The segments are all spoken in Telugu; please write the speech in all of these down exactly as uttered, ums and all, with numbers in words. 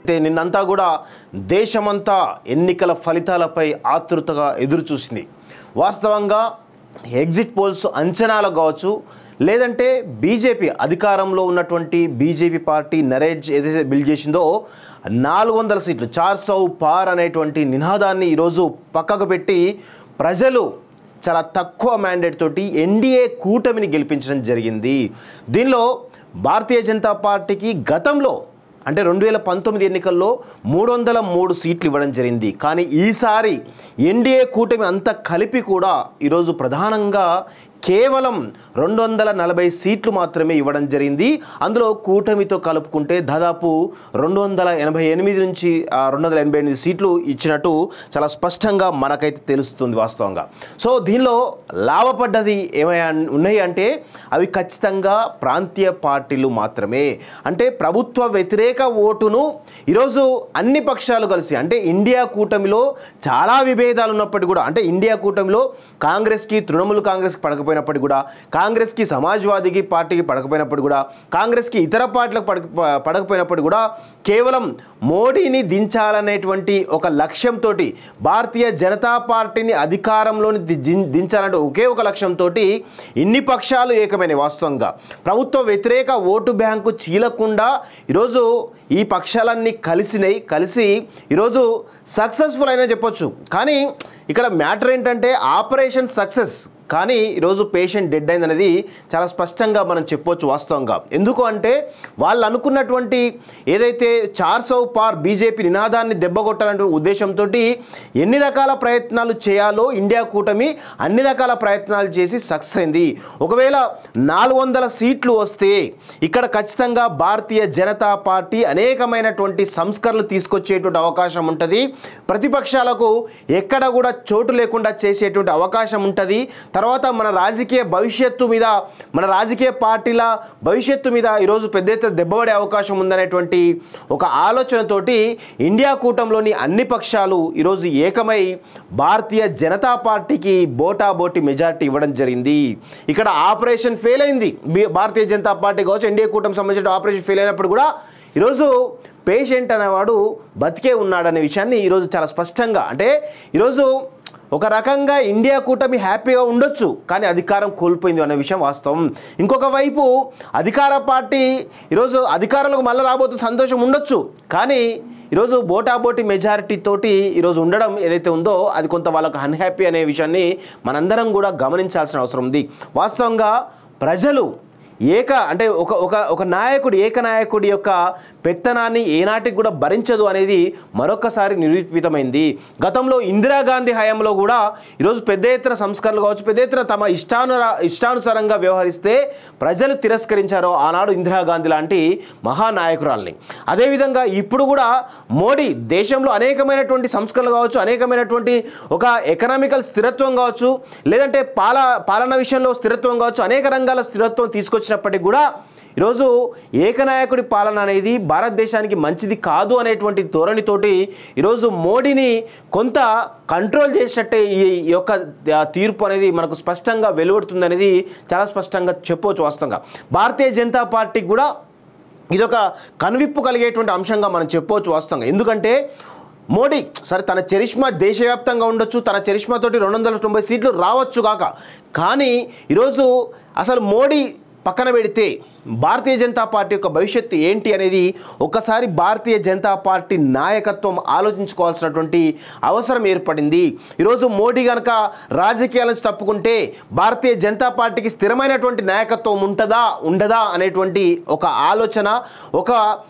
నిన్నంతా కూడా దేశమంతా ఎన్నికల ఫలితాలపై ఆతృతగా ఎదురు చూసింది. వాస్తవంగా ఎగ్జిట్ పోల్స్ అంచనాలు కావచ్చు, లేదంటే బీజేపీ అధికారంలో ఉన్నటువంటి బీజేపీ పార్టీ నరేజ్ ఏదైతే బిల్డ్ చేసిందో నాలుగు వందల సీట్లు చార్ సౌ పార్ అనేటువంటి నినాదాన్ని ఈరోజు పక్కకు పెట్టి ప్రజలు చాలా తక్కువ మ్యాండేట్ తోటి ఎన్డీఏ కూటమిని గెలిపించడం జరిగింది. దీనిలో భారతీయ జనతా పార్టీకి గతంలో అంటే రెండు వేల పంతొమ్మిది ఎన్నికల్లో మూడు వందల మూడు సీట్లు ఇవ్వడం జరిగింది. కానీ ఈసారి ఎన్డీఏ కూటమి అంతా కలిపి కూడా ఈరోజు ప్రధానంగా కేవలం రెండు వందల నలభై సీట్లు మాత్రమే ఇవ్వడం జరిగింది. అందులో కూటమితో కలుపుకుంటే దాదాపు రెండు వందల ఎనభై ఎనిమిది నుంచి రెండు వందల ఎనభై ఎనిమిది సీట్లు ఇచ్చినట్టు చాలా స్పష్టంగా మనకైతే తెలుస్తుంది వాస్తవంగా. సో దీనిలో లాభపడ్డది ఏమయ్యా ఉన్నాయి అంటే అవి ఖచ్చితంగా ప్రాంతీయ పార్టీలు మాత్రమే. అంటే ప్రభుత్వ వ్యతిరేక ఓటును ఈరోజు అన్ని పక్షాలు కలిసి అంటే ఇండియా కూటమిలో చాలా విభేదాలు ఉన్నప్పటికీ కూడా అంటే ఇండియా కూటమిలో కాంగ్రెస్కి తృణమూల్ కాంగ్రెస్కి పడకపోయినప్పటికీ కూడా కాంగ్రెస్కి సమాజ్వాదీకి పార్టీకి పడకపోయినప్పటికీ కూడా కాంగ్రెస్కి ఇతర పార్టీలకు పడ పడకపోయినప్పటికీ కూడా కేవలం మోడీని దించాలనేటువంటి ఒక లక్ష్యంతో భారతీయ జనతా పార్టీని అధికారంలోని దించాలంటే ఒకే ఒక లక్ష్యంతో ఇన్ని పక్షాలు ఏకమైన వాస్తవంగా ప్రభుత్వ వ్యతిరేక ఓటు బ్యాంకు చీలకుండా ఈరోజు ఈ పక్షాలన్నీ కలిసినాయి. కలిసి ఈరోజు సక్సెస్ఫుల్ అయినా చెప్పొచ్చు. కానీ ఇక్కడ మ్యాటర్ ఏంటంటే ఆపరేషన్ సక్సెస్ కానీ ఈరోజు పేషెంట్ డెడ్ అయింది అనేది చాలా స్పష్టంగా మనం చెప్పొచ్చు వాస్తవంగా. ఎందుకు అంటే వాళ్ళు అనుకున్నటువంటి ఏదైతే చార్ సౌ పార్ బీజేపీ నినాదాన్ని దెబ్బకొట్టాలనే ఉద్దేశంతో ఎన్ని రకాల ప్రయత్నాలు చేయాలో ఇండియా కూటమి అన్ని రకాల ప్రయత్నాలు చేసి సక్సెస్ అయింది. ఒకవేళ నాలుగు వందల సీట్లు వస్తే ఇక్కడ ఖచ్చితంగా భారతీయ జనతా పార్టీ అనేకమైనటువంటి సంస్కరణలు తీసుకొచ్చేటువంటి అవకాశం ఉంటుంది. ప్రతిపక్షాలకు ఎక్కడ కూడా చోటు లేకుండా చేసేటువంటి అవకాశం ఉంటుంది. తర్వాత మన రాజకీయ భవిష్యత్తు మీద మన రాజకీయ పార్టీల భవిష్యత్తు మీద ఈరోజు పెద్ద ఎత్తున దెబ్బపడే అవకాశం ఉందనేటువంటి ఒక ఆలోచనతోటి ఇండియా కూటమిలోని అన్ని పక్షాలు ఈరోజు ఏకమై భారతీయ జనతా పార్టీకి బోటాబోటి మెజార్టీ ఇవ్వడం జరిగింది. ఇక్కడ ఆపరేషన్ ఫెయిల్ అయింది. భారతీయ జనతా పార్టీ కావచ్చు ఎన్డీఏ కూటమి సంబంధించిన ఆపరేషన్ ఫెయిల్ అయినప్పుడు కూడా ఈరోజు పేషెంట్ అనేవాడు బతికే ఉన్నాడనే విషయాన్ని ఈరోజు చాలా స్పష్టంగా అంటే ఈరోజు ఒక రకంగా ఇండియా కూటమి హ్యాపీగా ఉండొచ్చు కానీ అధికారం కోల్పోయింది అనే విషయం వాస్తవం. ఇంకొక వైపు అధికార పార్టీ ఈరోజు అధికారంలోకి మళ్ళీ రాబోతున్న సంతోషం ఉండొచ్చు కానీ ఈరోజు బోటాబోటి మెజారిటీ తోటి ఈరోజు ఉండడం ఏదైతే ఉందో అది కొంత వాళ్ళకు అన్హ్యాపీ అనే విషయాన్ని మనందరం కూడా గమనించాల్సిన అవసరం ఉంది. వాస్తవంగా ప్రజలు ఏక అంటే ఒక ఒక ఒక నాయకుడు ఏకనాయకుడి యొక్క పెత్తనాన్ని ఏనాటికి కూడా భరించదు అనేది మరొకసారి నిరూపితమైంది. గతంలో ఇందిరాగాంధీ హయాంలో కూడా ఈరోజు పెద్ద ఎత్తున సంస్కరణలు కావచ్చు పెద్ద ఎత్తున తమ ఇష్టాను ఇష్టానుసారంగా వ్యవహరిస్తే ప్రజలు తిరస్కరించారో ఆనాడు ఇందిరాగాంధీ లాంటి మహానాయకురాల్ని. అదేవిధంగా ఇప్పుడు కూడా మోడీ దేశంలో అనేకమైనటువంటి సంస్కరణలు కావచ్చు అనేకమైనటువంటి ఒక ఎకనామికల్ స్థిరత్వం కావచ్చు లేదంటే పాల పాలన విషయంలో స్థిరత్వం కావచ్చు అనేక రంగాల స్థిరత్వం తీసుకొచ్చినప్పటికీ కూడా ఈరోజు ఏకనాయకుడి పాలన అనేది భారతదేశానికి మంచిది కాదు అనేటువంటి ధోరణితోటి ఈరోజు మోడీని కొంత కంట్రోల్ చేసినట్టే ఈ యొక్క తీర్పు అనేది మనకు స్పష్టంగా వెలువడుతుంది అనేది చాలా స్పష్టంగా చెప్పవచ్చు. వాస్తవంగా భారతీయ జనతా పార్టీకి కూడా ఇదొక కనువిప్పు కలిగేటువంటి అంశంగా మనం చెప్పవచ్చు వాస్తవంగా. ఎందుకంటే మోడీ సరే తన చరిష్మా దేశవ్యాప్తంగా ఉండొచ్చు తన చరిష్మాతోటి రెండు వందల తొంభై సీట్లు రావచ్చు కాక కానీ ఈరోజు అసలు మోడీ పక్కన పెడితే భారతీయ జనతా పార్టీ యొక్క భవిష్యత్తు ఏంటి అనేది ఒక్కసారి భారతీయ జనతా పార్టీ నాయకత్వం ఆలోచించుకోవాల్సినటువంటి అవసరం ఏర్పడింది. ఈరోజు మోడీ కనుక రాజకీయాల నుంచి తప్పుకుంటే భారతీయ జనతా పార్టీకి స్థిరమైనటువంటి నాయకత్వం ఉంటుందా ఉండదా అనేటువంటి ఒక ఆలోచన ఒక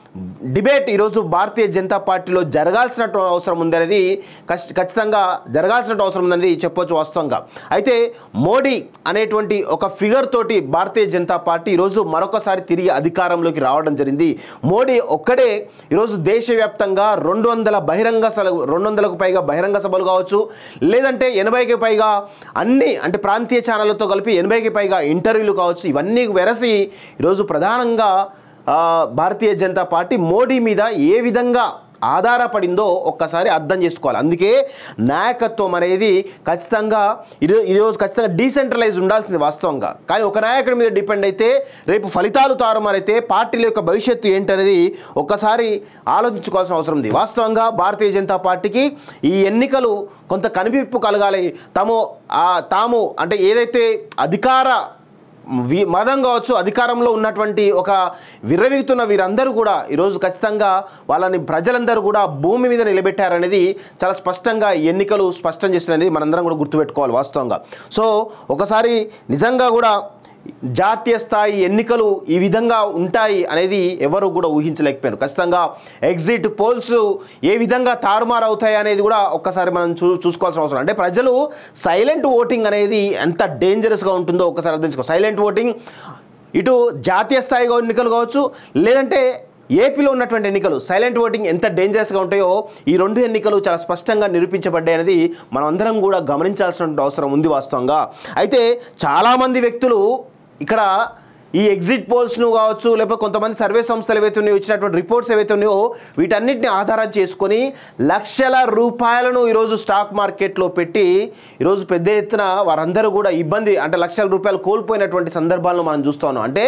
డిబేట్ ఈరోజు భారతీయ జనతా పార్టీలో జరగాల్సిన అవసరం ఉందనేది ఖచ్చితంగా జరగాల్సిన అవసరం ఉందనేది చెప్పొచ్చు వాస్తవంగా. అయితే మోడీ అనేటువంటి ఒక ఫిగర్ తోటి భారతీయ జనతా పార్టీ ఈరోజు మరొకసారి తిరిగి అధికారంలోకి రావడం జరిగింది. మోడీ ఒక్కడే ఈరోజు దేశవ్యాప్తంగా రెండు వందల బహిరంగ సభలు రెండు వందలకు పైగా బహిరంగ సభలు కావచ్చు లేదంటే ఎనభైకి పైగా అన్ని అంటే ప్రాంతీయ ఛానళ్లతో కలిపి ఎనభైకి పైగా ఇంటర్వ్యూలు కావచ్చు ఇవన్నీ వెరసి ఈరోజు ప్రధానంగా భారతీయ జనతా పార్టీ మోడీ మీద ఏ విధంగా ఆధారపడిందో ఒక్కసారి అర్థం చేసుకోవాలి. అందుకే నాయకత్వం అనేది ఖచ్చితంగా ఈరోజు ఈరోజు ఖచ్చితంగా డీసెంట్రలైజ్ ఉండాల్సింది వాస్తవంగా. కానీ ఒక నాయకుడి మీద డిపెండ్ అయితే రేపు ఫలితాలు తారుమారైతే పార్టీల యొక్క భవిష్యత్తు ఏంటనేది ఒక్కసారి ఆలోచించుకోవాల్సిన అవసరం ఉంది. వాస్తవంగా భారతీయ జనతా పార్టీకి ఈ ఎన్నికలు కొంత కనిపింపు కలగాలి. తాము తాము అంటే ఏదైతే అధికార మదం కావచ్చు, అధికారంలో ఉన్నటువంటి ఒక విర్రవీగుతున్న వీరందరూ కూడా ఈరోజు ఖచ్చితంగా వాళ్ళని ప్రజలందరూ కూడా భూమి మీద నిలబెట్టారనేది చాలా స్పష్టంగా ఎన్నికలు స్పష్టం చేసినది మనందరం కూడా గుర్తుపెట్టుకోవాలి వాస్తవంగా. సో ఒకసారి నిజంగా కూడా జాతీయ స్థాయి ఎన్నికలు ఈ విధంగా ఉంటాయి అనేది ఎవరు కూడా ఊహించలేకపోయారు. ఖచ్చితంగా ఎగ్జిట్ పోల్స్ ఏ విధంగా తారుమారు అవుతాయి అనేది కూడా ఒక్కసారి మనం చూ చూసుకోవాల్సిన అవసరం. అంటే ప్రజలు సైలెంట్ ఓటింగ్ అనేది ఎంత డేంజరస్గా ఉంటుందో ఒక్కసారి అర్థం చేసుకోవాలి. సైలెంట్ ఓటింగ్ ఇటు జాతీయ స్థాయిగా ఎన్నికలు కావచ్చు, లేదంటే ఏపీలో ఉన్నటువంటి ఎన్నికలు సైలెంట్ ఓటింగ్ ఎంత డేంజరస్గా ఉంటాయో ఈ రెండు ఎన్నికలు చాలా స్పష్టంగా నిరూపించబడ్డాయి అనేది మనం అందరం కూడా గమనించాల్సిన అవసరం ఉంది వాస్తవంగా. అయితే చాలామంది వ్యక్తులు ఇక్కడ ఈ ఎగ్జిట్ పోల్స్ను కావచ్చు, లేకపోతే కొంతమంది సర్వే సంస్థలు ఏవైతే ఉన్నాయో, ఇచ్చినటువంటి రిపోర్ట్స్ ఏవైతే ఉన్నాయో వీటన్నిటిని ఆధారం చేసుకొని లక్షల రూపాయలను ఈరోజు స్టాక్ మార్కెట్లో పెట్టి ఈరోజు పెద్ద ఎత్తున వారందరూ కూడా ఇబ్బంది అంటే లక్షల రూపాయలు కోల్పోయినటువంటి సందర్భాలను మనం చూస్తూ ఉన్నాం. అంటే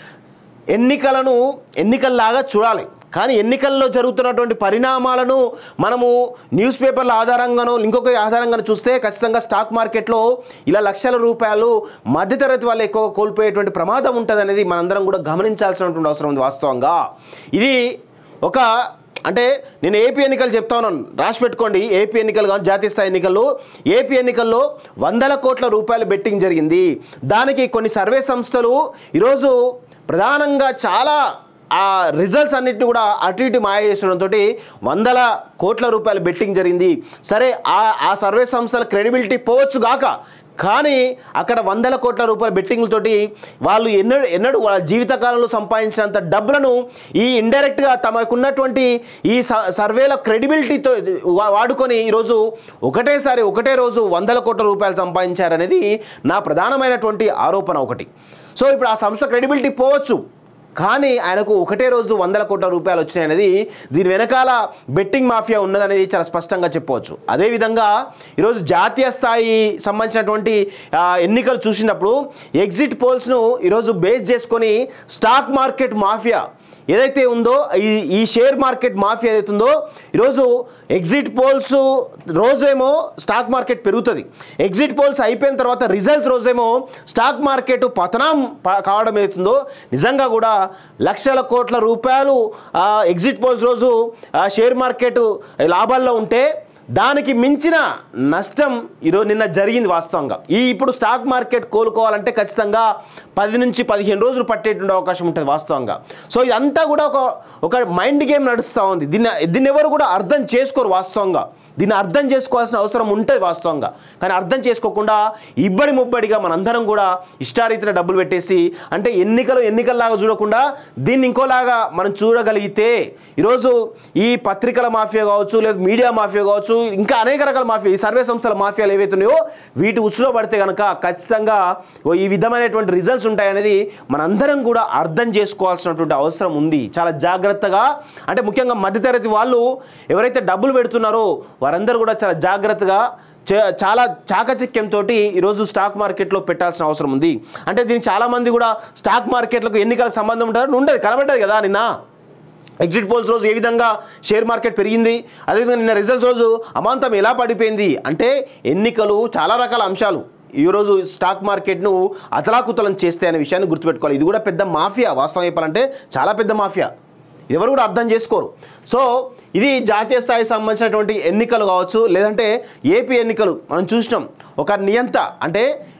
ఎన్నికలను ఎన్నికల్లాగా చూడాలి, కానీ ఎన్నికల్లో జరుగుతున్నటువంటి పరిణామాలను మనము న్యూస్ పేపర్ల ఆధారంగానో ఇంకొక ఆధారంగానో చూస్తే ఖచ్చితంగా స్టాక్ మార్కెట్లో ఇలా లక్షల రూపాయలు మధ్యతరగతి వాళ్ళు ఎక్కువ కోల్పోయేటువంటి ప్రమాదం ఉంటుంది అనేది మనందరం కూడా గమనించాల్సినటువంటి అవసరం ఉంది వాస్తవంగా. ఇది ఒక అంటే నేను ఏపీ ఎన్నికలు చెప్తా ఉన్నాను, రాసి పెట్టుకోండి. ఏపీ ఎన్నికలు కానీ జాతీయ స్థాయి ఎన్నికల్లో ఏపీ ఎన్నికల్లో వందల కోట్ల రూపాయలు బెట్టింగ్ జరిగింది. దానికి కొన్ని సర్వే సంస్థలు ఈరోజు ప్రధానంగా చాలా ఆ రిజల్ట్స్ అన్నిటిని కూడా అటు ఇటు మాయ చేసడంతో వందల కోట్ల రూపాయలు బెట్టింగ్ జరిగింది. సరే ఆ ఆ సర్వే సంస్థల క్రెడిబిలిటీ పోవచ్చు గాక, కానీ అక్కడ వందల కోట్ల రూపాయల బెట్టింగ్లతోటి వాళ్ళు ఎన్నడూ ఎన్నడూ వాళ్ళ జీవితకాలంలో సంపాదించినంత డబ్బులను ఈ ఇండైరెక్ట్గా తమకున్నటువంటి ఈ సర్వేల క్రెడిబిలిటీతో వాడుకొని ఈరోజు ఒకటేసారి ఒకటే రోజు వందల కోట్ల రూపాయలు సంపాదించారనేది నా ప్రధానమైనటువంటి ఆరోపణ ఒకటి. సో ఇప్పుడు ఆ సంస్థ క్రెడిబిలిటీ పోవచ్చు, కానీ ఆయనకు ఒకటే రోజు వందల కోట్ల రూపాయలు వచ్చినాయి అనేది దీని వెనకాల బెట్టింగ్ మాఫియా ఉన్నదనేది చాలా స్పష్టంగా చెప్పవచ్చు. అదేవిధంగా ఈరోజు జాతీయ స్థాయి సంబంధించినటువంటి ఎన్నికలు చూసినప్పుడు ఎగ్జిట్ పోల్స్ను ఈరోజు బేస్ చేసుకొని స్టాక్ మార్కెట్ మాఫియా ఏదైతే ఉందో ఈ ఈ షేర్ మార్కెట్ మాఫియా ఏదైతే ఉందో ఈరోజు ఎగ్జిట్ పోల్స్ రోజేమో స్టాక్ మార్కెట్ పెరుగుతుంది, ఎగ్జిట్ పోల్స్ అయిపోయిన తర్వాత రిజల్ట్స్ రోజేమో స్టాక్ మార్కెట్ పతనం కావడం ఏదైతుందో నిజంగా కూడా లక్షల కోట్ల రూపాయలు ఎగ్జిట్ పోల్స్ రోజు షేర్ మార్కెట్ లాభాల్లో ఉంటే దానికి మించిన నష్టం ఈరోజు నిన్న జరిగింది వాస్తవంగా. ఈ ఇప్పుడు స్టాక్ మార్కెట్ కోలుకోవాలంటే ఖచ్చితంగా పది నుంచి పదిహేను రోజులు పట్టేటువంటి అవకాశం ఉంటుంది వాస్తవంగా. సో ఇదంతా కూడా ఒక ఒక మైండ్ గేమ్ నడుస్తూ ఉంది. దీన్ని దీన్ని ఎవరు కూడా అర్థం చేసుకోరు వాస్తవంగా. దీన్ని అర్థం చేసుకోవాల్సిన అవసరం ఉంటుంది వాస్తవంగా, కానీ అర్థం చేసుకోకుండా ఇబ్బడి ముబ్బడిగా మనందరం కూడా ఇష్టారీతిన డబ్బులు పెట్టేసి అంటే ఎన్నికలు ఎన్నికల్లాగా చూడకుండా దీన్ని ఇంకోలాగా మనం చూడగలిగితే ఈరోజు ఈ పత్రికల మాఫియా కావచ్చు, లేదా మీడియా మాఫియా కావచ్చు, ఇంకా అనేక రకాల మాఫియా ఈ సర్వే సంస్థల మాఫియాలు ఏవైతే ఉన్నాయో వీటి ఉచ్చులో పడితే కనుక ఖచ్చితంగా ఈ విధమైనటువంటి రిజల్ట్స్ ఉంటాయనేది మనందరం కూడా అర్థం చేసుకోవాల్సినటువంటి అవసరం ఉంది. చాలా జాగ్రత్తగా అంటే ముఖ్యంగా మధ్యతరగతి వాళ్ళు ఎవరైతే డబ్బులు పెడుతున్నారో వారందరూ కూడా చాలా జాగ్రత్తగా చాలా చాకచక్యంతో ఈరోజు స్టాక్ మార్కెట్లో పెట్టాల్సిన అవసరం ఉంది. అంటే దీనికి చాలామంది కూడా స్టాక్ మార్కెట్లకు ఎన్నికలకు సంబంధం ఉంటుందని ఉండదు, కనబడ్డది కదా నిన్న ఎగ్జిట్ పోల్స్ రోజు ఏ విధంగా షేర్ మార్కెట్ పెరిగింది, అదేవిధంగా నిన్న రిజల్ట్స్ రోజు అమాంతం ఎలా పడిపోయింది. అంటే ఎన్నికలు చాలా రకాల అంశాలు ఈరోజు స్టాక్ మార్కెట్ను అతలాకుతలం చేస్తే అనే విషయాన్ని గుర్తుపెట్టుకోవాలి. ఇది కూడా పెద్ద మాఫియా వాస్తవం చెప్పాలంటే, చాలా పెద్ద మాఫియా, ఎవరు కూడా అర్థం చేసుకోరు. సో ఇది జాతీయ స్థాయికి సంబంధించినటువంటి ఎన్నికలు కావచ్చు, లేదంటే ఏపీ ఎన్నికలు మనం చూసినాం. ఒక నియంత అంటే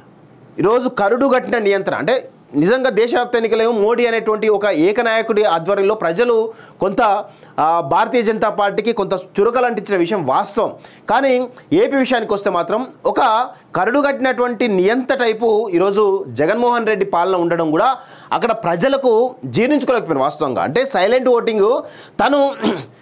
ఈరోజు కరుడు కట్టిన నియంత్రణ అంటే నిజంగా దేశవ్యాప్త ఎన్నికలేమో మోడీ అనేటువంటి ఒక ఏకనాయకుడి ఆధ్వర్యంలో ప్రజలు కొంత భారతీయ జనతా పార్టీకి కొంత చురకలు అంటించిన విషయం వాస్తవం. కానీ ఏపీ విషయానికి వస్తే మాత్రం ఒక కరుడు కట్టినటువంటి నియంత టైపు ఈరోజు జగన్మోహన్ రెడ్డి పాలన ఉండడం కూడా అక్కడ ప్రజలకు జీర్ణించుకోలేకపోయిన వాస్తవంగా. అంటే సైలెంట్ ఓటింగ్ తను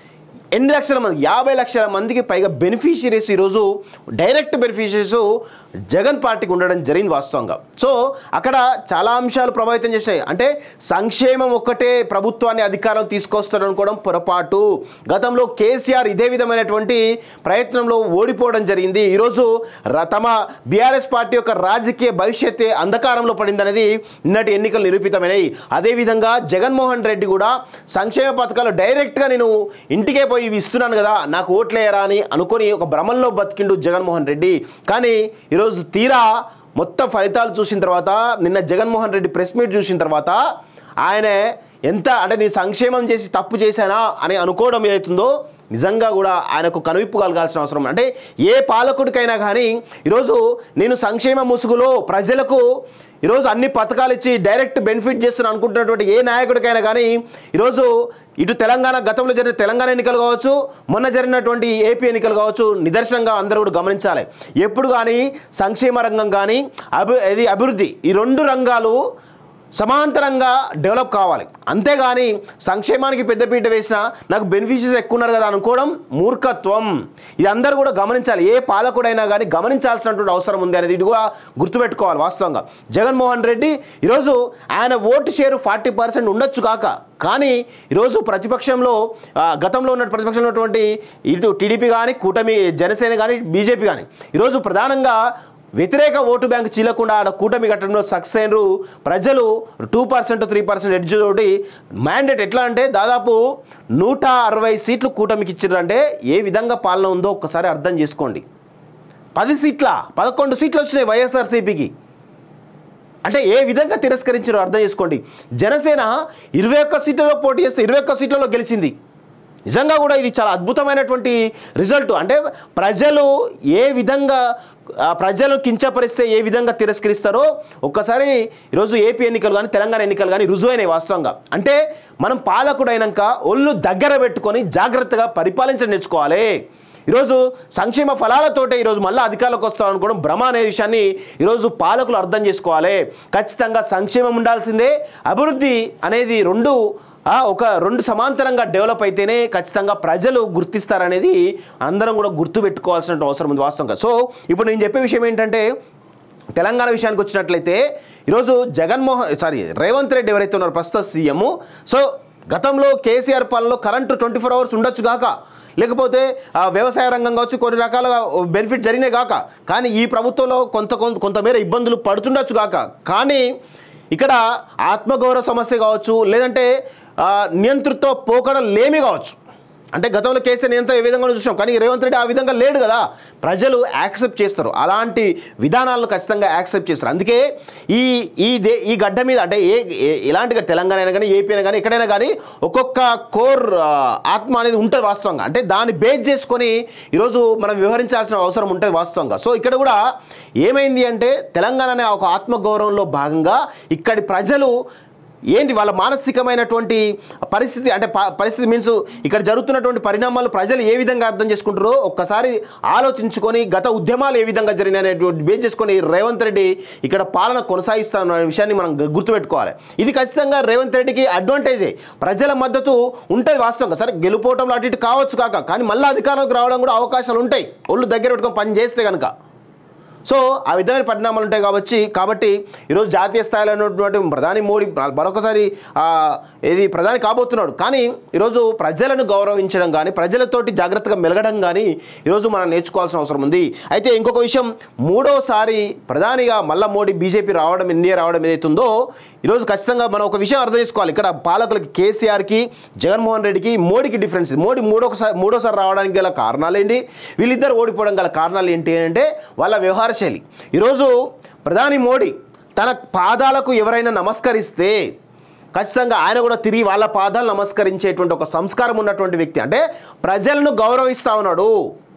ఎన్ని లక్షల మంది, యాభై లక్షల మందికి పైగా బెనిఫిషియరీస్ ఈరోజు డైరెక్ట్ బెనిఫిషియరీస్ జగన్ పార్టీకి ఉండడం జరిగింది వాస్తవంగా. సో అక్కడ చాలా అంశాలు ప్రభావితం చేశాయి. అంటే సంక్షేమం ఒక్కటే ప్రభుత్వాన్ని అధికారం తీసుకొస్తాడు అనుకోవడం పొరపాటు. గతంలో కేసీఆర్ ఇదే విధమైనటువంటి ప్రయత్నంలో ఓడిపోవడం జరిగింది. ఈరోజు తమ బీఆర్ఎస్ పార్టీ యొక్క రాజకీయ భవిష్యత్తే అంధకారంలో పడిందనేది నిన్నటి ఎన్నికలు నిరూపితమైనవి. అదేవిధంగా జగన్మోహన్ రెడ్డి కూడా సంక్షేమ పథకాలు డైరెక్ట్గా నేను ఇంటికే పోయి ఇవి ఇస్తున్నాను కదా, నాకు ఓట్లేయరా అని అనుకొని ఒక భ్రమంలో బతికిండు జగన్మోహన్ రెడ్డి. కానీ ఈరోజు తీరా మొత్తం ఫలితాలు చూసిన తర్వాత, నిన్న జగన్మోహన్ రెడ్డి ప్రెస్ మీట్ చూసిన తర్వాత ఆయన ఎంత అంటే నేను సంక్షేమం చేసి తప్పు చేశానా అని అనుకోవడం ఏదైతుందో నిజంగా కూడా ఆయనకు కనువిప్పు కలగాల్సిన అవసరం. అంటే ఏ పాలకుడికైనా కానీ ఈరోజు నేను సంక్షేమ ముసుగులో ప్రజలకు ఈరోజు అన్ని పథకాలు ఇచ్చి డైరెక్ట్ బెనిఫిట్ చేస్తున్నా అనుకుంటున్నటువంటి ఏ నాయకుడికైనా కానీ ఈరోజు ఇటు తెలంగాణ గతంలో జరిగిన తెలంగాణ ఎన్నికలు కావచ్చు, మొన్న జరిగినటువంటి ఏపీ ఎన్నికలు కావచ్చు, నిదర్శనంగా అందరూ కూడా గమనించాలి. ఎప్పుడు కానీ సంక్షేమ రంగం కానీ అభి ఇది అభివృద్ధి ఈ రెండు రంగాలు సమాంతరంగా డెవలప్ కావాలి. అంతేగాని సంక్షేమానికి పెద్దపీట వేసినా నాకు బెనిఫిషియరీస్ ఎక్కువ ఉన్నారు కదా అనుకోవడం మూర్ఖత్వం. ఇది అందరూ కూడా గమనించాలి. ఏ పాలకుడైనా కానీ గమనించాల్సినటువంటి అవసరం ఉంది అనేది ఇది కూడా గుర్తుపెట్టుకోవాలి. వాస్తవంగా జగన్మోహన్ రెడ్డి ఈరోజు ఆయన ఓటు షేరు ఫార్టీ పర్సెంట్ ఉండొచ్చు కాక, కానీ ఈరోజు ప్రతిపక్షంలో గతంలో ఉన్న ప్రతిపక్షంలో ఉన్నటువంటి ఇటు టీడీపీ కానీ, కూటమి జనసేన కానీ, బీజేపీ కానీ ఈరోజు ప్రధానంగా వ్యతిరేక ఓటు బ్యాంక్ చీలకుండా ఆడ కూటమి కట్టడంలో సక్సెస్ అయినరు. ప్రజలు two percent three percent edge తోటి మ్యాండేట్ ఎట్లా అంటే దాదాపు నూట అరవై సీట్లు కూటమికి ఇచ్చారు. అంటే ఏ విధంగా పాలన ఉందో ఒక్కసారి అర్థం చేసుకోండి. పది సీట్ల పదకొండు సీట్లు వచ్చినాయి వైఎస్ఆర్సీపీకి. అంటే ఏ విధంగా తిరస్కరించారో అర్థం చేసుకోండి. జనసేన ఇరవై ఒక్క సీట్లలో పోటీ చేస్తే ఇరవై ఒక్క సీట్లలో గెలిచింది. నిజంగా కూడా ఇది చాలా అద్భుతమైనటువంటి రిజల్ట్. అంటే ప్రజలు ఏ విధంగా ప్రజలు కించపరిస్తే ఏ విధంగా తిరస్కరిస్తారో ఒక్కసారి ఈరోజు ఏపీ ఎన్నికలు కానీ తెలంగాణ ఎన్నికలు కానీ రుజువైనవి వాస్తవంగా. అంటే మనం పాలకుడైనాక ఒళ్ళు దగ్గర పెట్టుకొని జాగ్రత్తగా పరిపాలించడం నేర్చుకోవాలి. ఈరోజు సంక్షేమ ఫలాలతోటే ఈరోజు మళ్ళీ అధికారంలోకి వస్తామనుకోవడం భ్రమ అనే విషయాన్ని ఈరోజు పాలకులు అర్థం చేసుకోవాలి. ఖచ్చితంగా సంక్షేమం ఉండాల్సిందే, అభివృద్ధి అనేది రెండు ఒక రెండు సమాంతరంగా డెవలప్ అయితేనే ఖచ్చితంగా ప్రజలు గుర్తిస్తారనేది అందరం కూడా గుర్తుపెట్టుకోవాల్సిన అవసరం ఉంది వాస్తవంగా. సో ఇప్పుడు నేను చెప్పే విషయం ఏంటంటే తెలంగాణ విషయానికి వచ్చినట్లయితే ఈరోజు జగన్మోహన్ సారీ రేవంత్ రెడ్డి ఎవరైతే ఉన్నారో ప్రస్తుత సీఎం, సో గతంలో కేసీఆర్ పాలనలో కరెంటు ట్వంటీ ఫోర్ అవర్స్ ఉండొచ్చు కాక, లేకపోతే వ్యవసాయ రంగం కావచ్చు కొన్ని రకాలుగా బెనిఫిట్ జరిగినాయి కాక, కానీ ఈ ప్రభుత్వంలో కొంత కొంతమేర ఇబ్బందులు పడుతుండొచ్చు కాక, కానీ ఇక్కడ ఆత్మగౌరవ సమస్య కావచ్చు, లేదంటే నియంతృత్వ పోకడలు లేమి కావచ్చు. అంటే గతంలో కేసీఆర్ నియంత్రణ ఏ విధంగా చూసాం, కానీ రేవంత్ రెడ్డి ఆ విధంగా లేడు కదా. ప్రజలు యాక్సెప్ట్ చేస్తారు, అలాంటి విధానాలను ఖచ్చితంగా యాక్సెప్ట్ చేస్తారు. అందుకే ఈ ఈ దే ఈ గడ్డ మీద అంటే ఏ ఎలాంటిగా తెలంగాణ అయినా కానీ ఏపీ అయినా కానీ ఎక్కడైనా కానీ ఒక్కొక్క కోర్ ఆత్మ అనేది ఉంటుంది వాస్తవంగా. అంటే దాన్ని బేస్ చేసుకొని ఈరోజు మనం వ్యవహరించాల్సిన అవసరం ఉంటుంది వాస్తవంగా. సో ఇక్కడ కూడా ఏమైంది అంటే తెలంగాణ అనే ఒక ఆత్మగౌరవంలో భాగంగా ఇక్కడి ప్రజలు ఏంటి వాళ్ళ మానసికమైనటువంటి పరిస్థితి అంటే పరిస్థితి మీన్స్ ఇక్కడ జరుగుతున్నటువంటి పరిణామాలు ప్రజలు ఏ విధంగా అర్థం చేసుకుంటారో ఒక్కసారి ఆలోచించుకొని గత ఉద్యమాలు ఏ విధంగా జరిగినాయనేటువంటి బేస్ చేసుకొని రేవంత్ రెడ్డి ఇక్కడ పాలన కొనసాగిస్తున్న విషయాన్ని మనం గుర్తుపెట్టుకోవాలి. ఇది ఖచ్చితంగా రేవంత్ రెడ్డికి అడ్వాంటేజే, ప్రజల మద్దతు ఉంటుంది వాస్తవంగా. సరే గెలుపోవటంలో అటు ఇటు కావచ్చు కాక, కానీ మళ్ళీ అధికారంలోకి రావడం కూడా అవకాశాలు ఉంటాయి ఒళ్ళు దగ్గర పెట్టుకొని పని చేస్తే కనుక. సో ఆ విధమైన పరిణామాలు ఉంటాయి కాబట్టి కాబట్టి ఈరోజు జాతీయ స్థాయిలో ఉన్నటువంటి ప్రధాని మోడీ మరొకసారి ఏది ప్రధాని కాబోతున్నాడు. కానీ ఈరోజు ప్రజలను గౌరవించడం కానీ ప్రజలతోటి జాగ్రత్తగా మెలగడం కానీ ఈరోజు మనం నేర్చుకోవాల్సిన అవసరం ఉంది. అయితే ఇంకొక విషయం, మూడోసారి ప్రధానిగా మళ్ళా మోడీ బీజేపీ రావడం ఇండియా రావడం ఏదైతుందో ఈరోజు ఖచ్చితంగా మనం ఒక విషయం అర్థం చేసుకోవాలి. ఇక్కడ పాలకులకి కేసీఆర్కి జగన్మోహన్ రెడ్డికి మోడీకి డిఫరెన్స్. మోడీ మూడోసారి మూడోసారి రావడానికి గల కారణాలు ఏంటి, వీళ్ళిద్దరు ఓడిపోవడం గల కారణాలు ఏంటి అంటే వాళ్ళ వ్యవహార శైలి. ఈరోజు ప్రధాని మోడీ తన పాదాలకు ఎవరైనా నమస్కరిస్తే ఖచ్చితంగా ఆయన కూడా తిరిగి వాళ్ళ పాదాలు నమస్కరించేటువంటి ఒక సంస్కారం ఉన్నటువంటి వ్యక్తి. అంటే ప్రజలను గౌరవిస్తూ ఉన్నాడు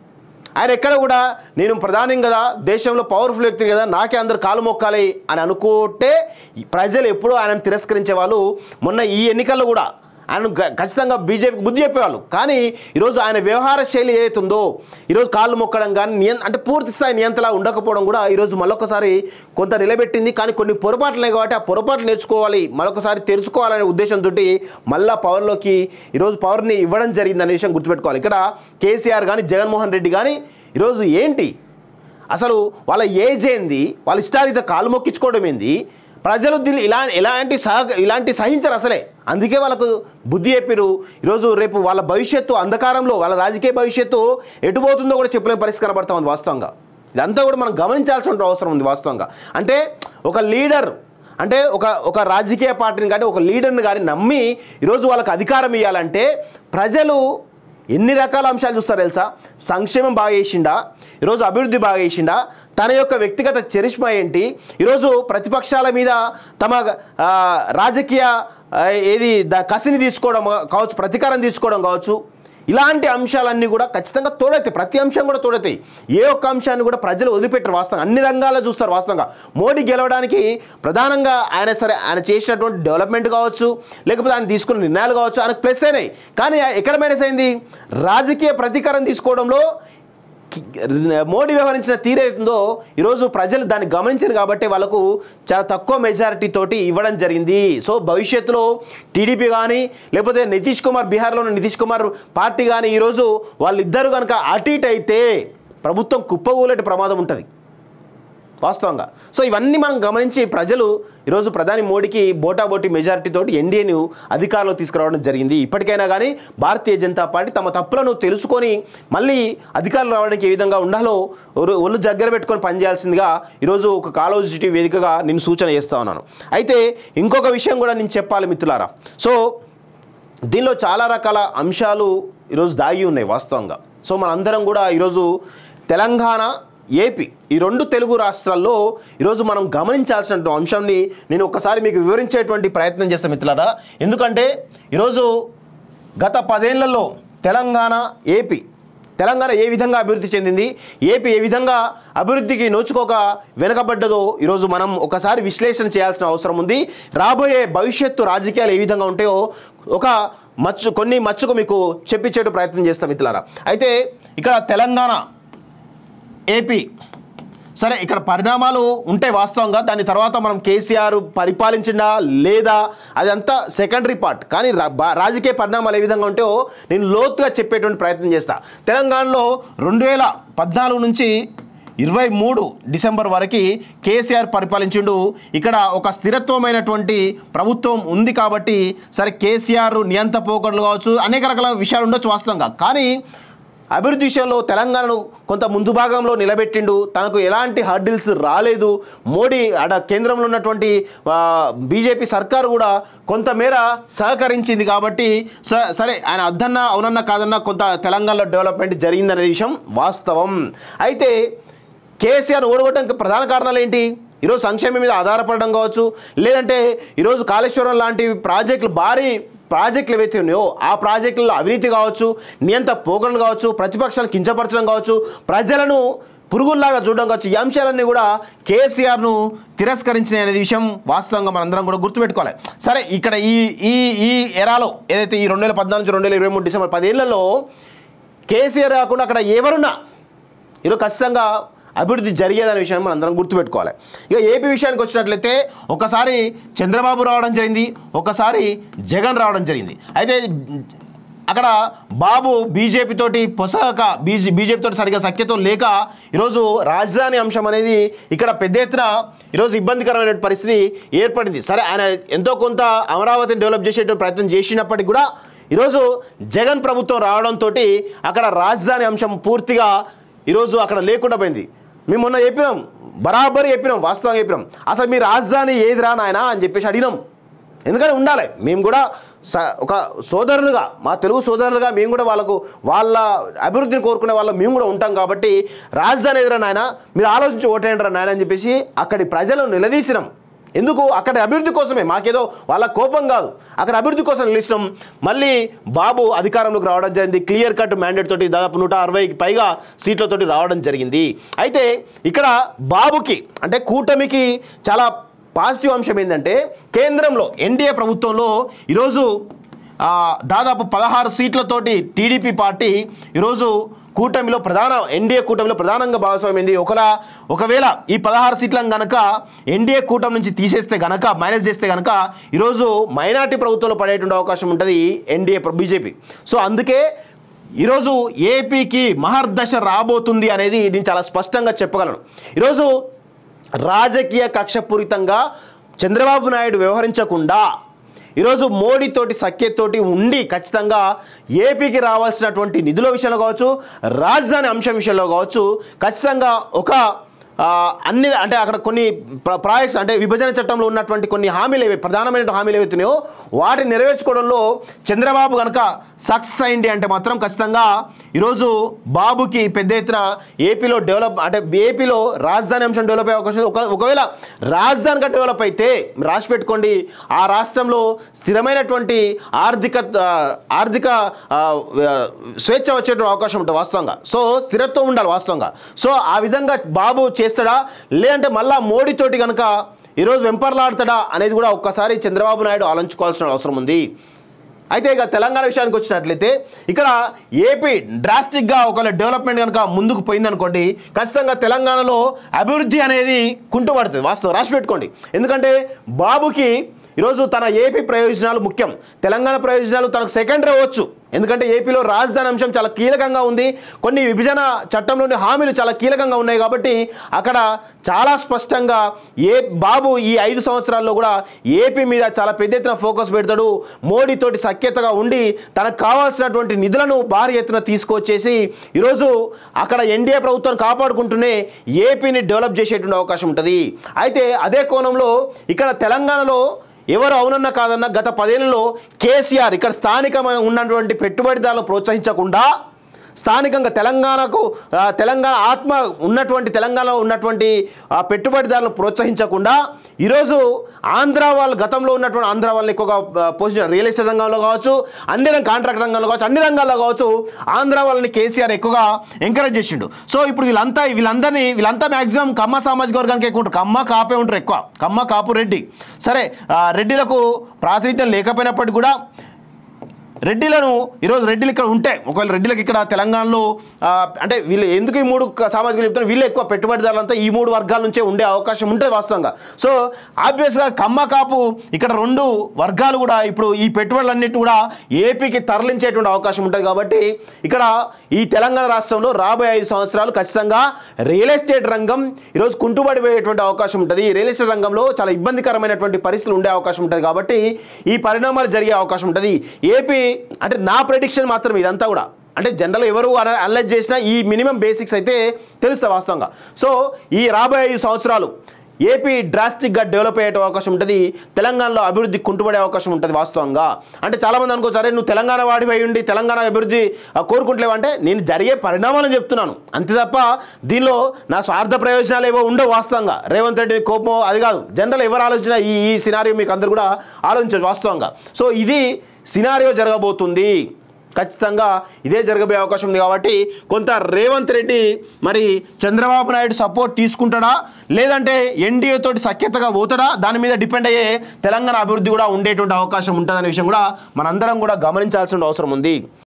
ఆయన. ఎక్కడ కూడా నేను ప్రధాని కదా, దేశంలో పవర్ఫుల్ వ్యక్తి కదా, నాకే అందరు కాలు మొక్కాలి అని అనుకుంటే ప్రజలు ఎప్పుడూ ఆయనను తిరస్కరించే వాళ్ళు. మొన్న ఈ ఎన్నికల్లో కూడా ఆయన ఖచ్చితంగా బీజేపీకి బుద్ధి చెప్పేవాళ్ళు. కానీ ఈరోజు ఆయన వ్యవహార శైలి ఏదైతే ఉందో ఈరోజు కాళ్ళు మొక్కడం కానీ నియ అంటే పూర్తి స్థాయి నియంత్రణ ఉండకపోవడం కూడా ఈరోజు మరొకసారి కొంత నిలబెట్టింది. కానీ కొన్ని పొరపాట్లే కాబట్టి ఆ పొరపాట్లు నేర్చుకోవాలి, మరొకసారి తెలుసుకోవాలనే ఉద్దేశంతో మళ్ళా పవర్లోకి ఈరోజు పవర్ని ఇవ్వడం జరిగింది అనే విషయం గుర్తుపెట్టుకోవాలి. ఇక్కడ కేసీఆర్ కానీ జగన్మోహన్ రెడ్డి కానీ ఈరోజు ఏంటి అసలు వాళ్ళ ఏజ్ ఏంది, వాళ్ళ ఇష్టారీత కాలు మొక్కించుకోవడం ఏంది, ప్రజలు దీన్ని ఇలా ఇలాంటి సహ ఇలాంటి సహించరు అసలే. అందుకే వాళ్ళకు బుద్ధి చెప్పిరు. ఈరోజు రేపు వాళ్ళ భవిష్యత్తు అంధకారంలో వాళ్ళ రాజకీయ భవిష్యత్తు ఎటుపోతుందో కూడా చెప్పలేని పరిస్థితి కనబడతా ఉంది వాస్తవంగా. ఇదంతా కూడా మనం గమనించాల్సిన అవసరం ఉంది వాస్తవంగా. అంటే ఒక లీడర్ అంటే ఒక ఒక రాజకీయ పార్టీని కానీ ఒక లీడర్ని కానీ నమ్మి ఈరోజు వాళ్ళకి అధికారం ఇవ్వాలంటే ప్రజలు ఎన్ని రకాల అంశాలు చూస్తారు తెలుసా? సంక్షేమం బాగా చేసిండా, ఈరోజు అభివృద్ధి బాగా చేసిండా, తన యొక్క వ్యక్తిగత చరిష్మా ఏంటి, ఈరోజు ప్రతిపక్షాల మీద తమ రాజకీయ ఏది కసిని తీసుకోవడం కావచ్చు, ప్రతీకారం తీసుకోవడం కావచ్చు, ఇలాంటి అంశాలన్నీ కూడా ఖచ్చితంగా తోడవుతాయి. ప్రతి అంశం కూడా తోడవుతాయి. ఏ ఒక్క అంశాన్ని కూడా ప్రజలు వదిలిపెట్టరు వాస్తవంగా. అన్ని రంగాల్లో చూస్తారు వాస్తవంగా. మోడీ గెలవడానికి ప్రధానంగా ఆయన సరే ఆయన చేసినటువంటి డెవలప్మెంట్ కావచ్చు, లేకపోతే ఆయన తీసుకున్న నిర్ణయాలు కావచ్చు, ఆయనకు ప్లస్ అయినాయి. కానీ ఎక్కడ మైనస్ అయింది? రాజకీయ ప్రతీకారం తీసుకోవడంలో మోడీ వ్యవహరించిన తీరేతుందో ఈరోజు ప్రజలు దాన్ని గమనించారు కాబట్టి వాళ్ళకు చాలా తక్కువ మెజారిటీ తోటి ఇవ్వడం జరిగింది. సో భవిష్యత్తులో టీడీపీ కానీ లేకపోతే నితీష్ కుమార్, బీహార్లోని నితీష్ కుమార్ పార్టీ కానీ ఈరోజు వాళ్ళిద్దరు కనుక అటు ఇటు అయితే ప్రభుత్వం కుప్పకూలేటి ప్రమాదం ఉంటుంది వాస్తవంగా. సో ఇవన్నీ మనం గమనించి ప్రజలు ఈరోజు ప్రధాని మోడీకి బోటాబోటీ మెజారిటీతోటి ఎన్డీఏను అధికారంలో తీసుకురావడం జరిగింది. ఇప్పటికైనా కానీ భారతీయ జనతా పార్టీ తమ తప్పులను తెలుసుకొని మళ్ళీ అధికారులు రావడానికి ఏ విధంగా ఉండాలో ఒళ్ళు దగ్గర పెట్టుకొని పనిచేయాల్సిందిగా ఈరోజు ఒక కాలోజిటీ వేదికగా నేను సూచన చేస్తా ఉన్నాను. అయితే ఇంకొక విషయం కూడా నేను చెప్పాలి మిత్రులారా. సో దీనిలో చాలా రకాల అంశాలు ఈరోజు దాగి ఉన్నాయి వాస్తవంగా. సో మనందరం కూడా ఈరోజు తెలంగాణ, ఏపీ ఈ రెండు తెలుగు రాష్ట్రాల్లో ఈరోజు మనం గమనించాల్సిన అంశాన్ని నేను ఒకసారి మీకు వివరించేటువంటి ప్రయత్నం చేస్తాను మిత్రులారా. ఎందుకంటే ఈరోజు గత పదేళ్లలో తెలంగాణ, ఏపీ తెలంగాణ ఏ విధంగా అభివృద్ధి చెందింది, ఏపీ ఏ విధంగా అభివృద్ధికి నోచుకోక వెనకబడ్డదో ఈరోజు మనం ఒకసారి విశ్లేషణ చేయాల్సిన అవసరం ఉంది. రాబోయే భవిష్యత్తు రాజకీయాలు ఏ విధంగా ఉంటాయో ఒక మచ్చు కొన్ని మచ్చుకు మీకు చెప్పించేట ప్రయత్నం చేస్తాం మిత్రులారా. అయితే ఇక్కడ తెలంగాణ, ఏపీ సరే ఇక్కడ పరిణామాలు ఉంటాయి వాస్తవంగా. దాని తర్వాత మనం కేసీఆర్ పరిపాలించిందా లేదా అదంతా సెకండరీ పార్ట్. కానీ రాజకీయ పరిణామాలు ఏ విధంగా ఉంటాయో నేను లోతుగా చెప్పేటువంటి ప్రయత్నం చేస్తా. తెలంగాణలో రెండు వేల పద్నాలుగు నుంచి ఇరవై మూడు డిసెంబర్ వరకు కేసీఆర్ పరిపాలించిండు. ఇక్కడ ఒక స్థిరత్వమైనటువంటి ప్రభుత్వం ఉంది కాబట్టి సరే కేసీఆర్ నియంత పోకడలు కావచ్చు, అనేక రకాల విషయాలు ఉండొచ్చు వాస్తవంగా. కానీ అభివృద్ధి విషయంలో తెలంగాణను కొంత ముందు భాగంలో నిలబెట్టిండు. తనకు ఎలాంటి హర్డిల్స్ రాలేదు. మోడీ అడ కేంద్రంలో ఉన్నటువంటి బీజేపీ సర్కారు కూడా కొంతమేర సహకరించింది కాబట్టి సరే ఆయన అద్దన్నా అవునన్నా కాదన్నా కొంత తెలంగాణలో డెవలప్మెంట్ జరిగిందనే విషయం వాస్తవం. అయితే కేసీఆర్ ఓడగొట్టడానికి ప్రధాన కారణాలు ఏంటి? ఈరోజు సంక్షేమం మీద ఆధారపడడం కావచ్చు, లేదంటే ఈరోజు కాళేశ్వరం లాంటి ప్రాజెక్టులు భారీ ప్రాజెక్టులు ఏవైతే ఉన్నాయో ఆ ప్రాజెక్టులలో అవినీతి కావచ్చు, నియంత పోకడలు కావచ్చు, ప్రతిపక్షాలను కించపరచడం కావచ్చు, ప్రజలను పురుగుల్లాగా చూడడం కావచ్చు, ఈ అంశాలన్నీ కూడా కేసీఆర్ను తిరస్కరించినాయి అనే విషయం వాస్తవంగా మనందరం కూడా గుర్తుపెట్టుకోవాలి. సరే ఇక్కడ ఈ ఈ ఈ ఎరాలో ఏదైతే ఈ రెండు వేల పద్నాలుగు నుంచి రెండు వేల ఇరవై మూడు డిసెంబర్ పదేళ్లలో కేసీఆర్ కాకుండా అక్కడ ఎవరున్నా ఈరోజు ఖచ్చితంగా అభివృద్ధి జరిగేదనే విషయాన్ని మనం అందరం గుర్తుపెట్టుకోవాలి. ఇక ఏపీ విషయానికి వచ్చినట్లయితే ఒకసారి చంద్రబాబు రావడం జరిగింది, ఒకసారి జగన్ రావడం జరిగింది. అయితే అక్కడ బాబు బీజేపీ తోటి పొసక బీజే బీజేపీ తోటి సరిగ్గా సఖ్యతో లేక ఈరోజు రాజధాని అంశం అనేది ఇక్కడ పెద్ద ఎత్తున ఈరోజు ఇబ్బందికరమైన పరిస్థితి ఏర్పడింది. సరే ఆయన ఎంతో కొంత అమరావతిని డెవలప్ చేసేటువంటి ప్రయత్నం చేసినప్పటికీ కూడా ఈరోజు జగన్ ప్రభుత్వం రావడంతో అక్కడ రాజధాని అంశం పూర్తిగా ఈరోజు అక్కడ లేకుండా పోయింది. మేము మొన్న చెప్పినాం, బరాబరి చెప్పినాం, వాస్తవంగా చెప్పినాం. అసలు మీ రాజధాని ఏదిరా నాయనా అని చెప్పేసి అడిగినాం. ఎందుకని ఉండాలి, మేము కూడా ఒక సోదరులుగా, మా తెలుగు సోదరులుగా మేము కూడా వాళ్ళకు వాళ్ళ అభివృద్ధిని కోరుకునే వాళ్ళ మేము కూడా ఉంటాం కాబట్టి రాజధాని ఎదురా నాయన, మీరు ఆలోచించి ఓటేయండిరా నాయన అని చెప్పేసి అక్కడి ప్రజలను నిలదీసినాం. ఎందుకు? అక్కడ అభివృద్ధి కోసమే, మాకేదో వాళ్ళ కోపం కాదు, అక్కడ అభివృద్ధి కోసం నిలిచినాం. మళ్ళీ బాబు అధికారంలోకి రావడం జరిగింది. క్లియర్ కట్ మ్యాండేట్ తోటి దాదాపు నూట అరవైకి పైగా సీట్లతోటి రావడం జరిగింది. అయితే ఇక్కడ బాబుకి అంటే కూటమికి చాలా పాజిటివ్ అంశం ఏంటంటే కేంద్రంలో ఎన్డీఏ ప్రభుత్వంలో ఈరోజు దాదాపు పదహారు సీట్లతోటి టీడీపీ పార్టీ ఈరోజు కూటమిలో ప్రధాన ఎన్డీఏ కూటమిలో ప్రధానంగా భాగస్వామ్యం. ఒకలా ఒకవేళ ఈ పదహారు సీట్లను కనుక ఎన్డీఏ కూటమి నుంచి తీసేస్తే కనుక మైనస్ చేస్తే కనుక ఈరోజు మైనార్టీ ప్రభుత్వంలో పడేటువంటి అవకాశం ఉంటుంది ఎన్డీఏ బీజేపీ. సో అందుకే ఈరోజు ఏపీకి మహర్దశ రాబోతుంది అనేది నేను చాలా స్పష్టంగా చెప్పగలను. ఈరోజు రాజకీయ కక్షపూరితంగా చంద్రబాబు నాయుడు వ్యవహరించకుండా ఈరోజు మోడీతోటి సఖ్యతోటి ఉండి ఖచ్చితంగా ఏపీకి రావాల్సినటువంటి నిధుల విషయంలో కావచ్చు, రాజధాని అంశం విషయంలో కావచ్చు, ఖచ్చితంగా ఒక అన్ని అంటే అక్కడ కొన్ని ప్రాజెక్ట్స్ అంటే విభజన చట్టంలో ఉన్నటువంటి కొన్ని హామీలు ఏవి ప్రధానమైన హామీలు ఏవైతున్నాయో వాటిని నెరవేర్చుకోవడంలో చంద్రబాబు కనుక సక్సెస్ అయింది అంటే మాత్రం ఖచ్చితంగా ఈరోజు బాబుకి పెద్ద ఎత్తున ఏపీలో డెవలప్ అంటే ఏపీలో రాజధాని అంశం డెవలప్ అయ్యే అవకాశం. ఒక ఒకవేళ రాజధానిగా డెవలప్ అయితే రాసి పెట్టుకోండి, ఆ రాష్ట్రంలో స్థిరమైనటువంటి ఆర్థిక ఆర్థిక స్వేచ్ఛ వచ్చేటువంటి అవకాశం ఉంటుంది వాస్తవంగా. సో స్థిరత్వం ఉండాలి వాస్తవంగా. సో ఆ విధంగా బాబు చేస్తాడా లేదంటే మళ్ళా మోడీతోటి కనుక ఈరోజు వెంపర్లాడతాడా అనేది కూడా ఒక్కసారి చంద్రబాబు నాయుడు ఆలోచించుకోవాల్సిన అవసరం ఉంది. అయితే ఇక తెలంగాణ విషయానికి వచ్చినట్లయితే ఇక్కడ ఏపీ డ్రాస్టిక్గా ఒకవేళ డెవలప్మెంట్ కనుక ముందుకు పోయిందనుకోండి, ఖచ్చితంగా తెలంగాణలో అభివృద్ధి అనేది కుంటుపడుతుంది వాస్తవం రాసి పెట్టుకోండి. ఎందుకంటే బాబుకి ఈరోజు తన ఏపీ ప్రయోజనాలు ముఖ్యం, తెలంగాణ ప్రయోజనాలు తనకు సెకండరీ అవ్వచ్చు. ఎందుకంటే ఏపీలో రాజధాని అంశం చాలా కీలకంగా ఉంది, కొన్ని విభజన చట్టంలోని హామీలు చాలా కీలకంగా ఉన్నాయి కాబట్టి అక్కడ చాలా స్పష్టంగా ఏ బాబు ఈ ఐదు సంవత్సరాల్లో కూడా ఏపీ మీద చాలా పెద్ద ఎత్తున ఫోకస్ పెడతాడు. మోడీతోటి సఖ్యతగా ఉండి తనకు కావాల్సినటువంటి నిధులను భారీ ఎత్తున తీసుకొచ్చేసి ఈరోజు అక్కడ ఎన్డీఏ ప్రభుత్వాన్ని కాపాడుకుంటూనే ఏపీని డెవలప్ చేసేటువంటి అవకాశం ఉంటుంది. అయితే అదే కోణంలో ఇక్కడ తెలంగాణలో ఎవరు అవునన్నా కాదన్నా గత పదేళ్లలో కేసీఆర్ ఇక్కడ స్థానికంగా ఉన్నటువంటి పెట్టుబడిదారులను ప్రోత్సహించకుండా స్థానికంగా తెలంగాణకు తెలంగాణ ఆత్మ ఉన్నటువంటి తెలంగాణలో ఉన్నటువంటి పెట్టుబడిదారులను ప్రోత్సహించకుండా ఈరోజు ఆంధ్ర వాళ్ళు గతంలో ఉన్నటువంటి ఆంధ్ర వాళ్ళని ఎక్కువగా పోషించారు. రియల్ ఎస్టేట్ రంగంలో కావచ్చు, అన్ని రంగ కాంట్రాక్ట్ రంగంలో కావచ్చు, అన్ని రంగాల్లో కావచ్చు ఆంధ్ర వాళ్ళని కేసీఆర్ ఎక్కువగా ఎంకరేజ్ చేసిండు. సో ఇప్పుడు వీళ్ళంతా వీళ్ళందరినీ వీళ్ళంతా మ్యాక్సిమం కమ్మ సామాజిక వర్గానికి ఎక్కువ ఉంటారు, కమ్మ కాపే ఉంటారు ఎక్కువ, కమ్మ కాపు రెడ్డి. సరే రెడ్డిలకు ప్రాతినిధ్యం లేకపోయినప్పటికీ కూడా రెడ్డిలను ఈరోజు రెడ్డిలు ఇక్కడ ఉంటే ఒకవేళ రెడ్డిలకు ఇక్కడ తెలంగాణలో అంటే వీళ్ళు ఎందుకు ఈ మూడు సామాజిక చెప్తున్నారు, వీళ్ళు ఎక్కువ పెట్టుబడిదారులంతా ఈ మూడు వర్గాల నుంచే ఉండే అవకాశం ఉంటుంది వాస్తవంగా. సో ఆబ్వియస్గా కమ్మ కాపు ఇక్కడ రెండు వర్గాలు కూడా ఇప్పుడు ఈ పెట్టుబడులన్నిటి కూడా ఏపీకి తరలించేటువంటి అవకాశం ఉంటుంది. కాబట్టి ఇక్కడ ఈ తెలంగాణ రాష్ట్రంలో రాబోయే ఐదు సంవత్సరాలు ఖచ్చితంగా రియల్ ఎస్టేట్ రంగం ఈరోజు కుంటుపడిపోయేటువంటి అవకాశం ఉంటుంది. రియల్ ఎస్టేట్ రంగంలో చాలా ఇబ్బందికరమైనటువంటి పరిస్థితులు ఉండే అవకాశం ఉంటుంది. కాబట్టి ఈ పరిణామాలు జరిగే అవకాశం ఉంటుంది. ఏపీ అంటే నా ప్రెడిక్షన్ మాత్రం ఇదంతా కూడా అంటే జనరల్ ఎవరు అనలైజ్ చేసినా ఈ మినిమం బేసిక్స్ అయితే తెలుస్తాయి వాస్తవంగా. సో ఈ రాబోయే ఐదు సంవత్సరాలు ఏపీ డ్రాస్టిక్గా డెవలప్ అయ్యే అవకాశం ఉంటుంది, తెలంగాణలో అభివృద్ధి కుంటుపడే అవకాశం ఉంటుంది వాస్తవంగా. అంటే చాలామంది అనుకోవచ్చు అరే నువ్వు తెలంగాణ వాడివి అయి ఉండి తెలంగాణ అభివృద్ధి కోరుకుంటలేవంటే నేను జరిగే పరిణామాలను చెప్తున్నాను అంతే తప్ప దీనిలో నా స్వార్థ ప్రయోజనాలు ఏవో ఉండవు వాస్తవంగా. రేవంత్ రెడ్డి కోపం అది కాదు, జనరల్ ఎవరు ఆలోచన ఈ ఈ సినారియో మీకు అందరు కూడా ఆలోచించవచ్చు వాస్తవంగా. సో ఇది సినారియో జరగబోతుంది, ఖచ్చితంగా ఇదే జరగబోయే అవకాశం ఉంది. కాబట్టి కొంత రేవంత్ రెడ్డి మరి చంద్రబాబు నాయుడు సపోర్ట్ తీసుకుంటాడా లేదంటే ఎన్డీఏ తోటి సఖ్యతగా పోతాడా దాని మీద డిపెండ్ అయ్యే తెలంగాణ అభివృద్ధి కూడా ఉండేటువంటి అవకాశం ఉంటుందనే విషయం కూడా మనందరం కూడా గమనించాల్సిన అవసరం ఉంది.